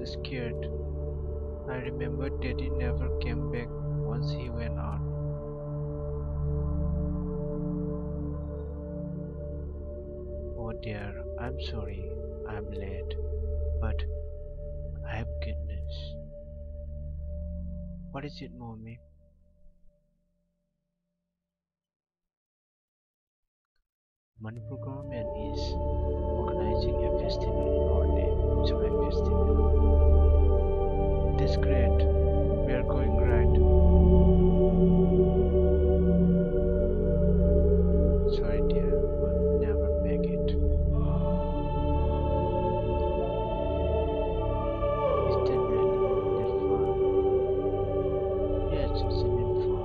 scared. I remember Teddy never came back once he went out. Oh dear, I'm sorry, I'm late, but I have good news. What is it, mommy? Manipur government is organizing a festival in our name, Sangai Festival. That's great. We are going right. Sorry dear, we'll never make it. Is that really that far? Yes, it's even far.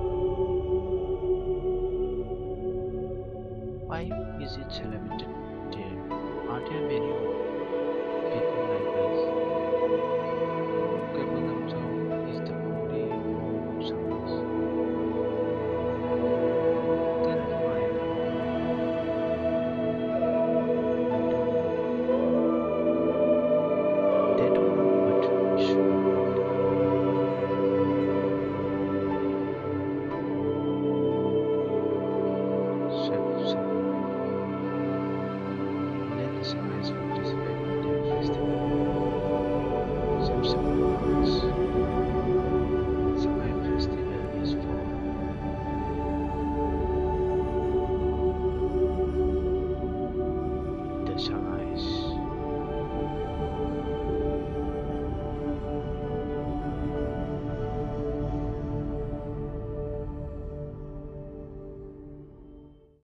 Why is it celebrated there? Are there many people like us?